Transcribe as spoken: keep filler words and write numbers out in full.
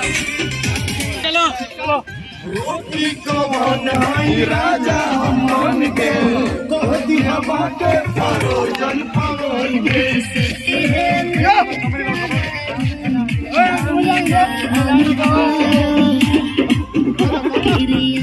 रोटी को बनाई राजा हमन के कह दिया बाटे परोजन पवन के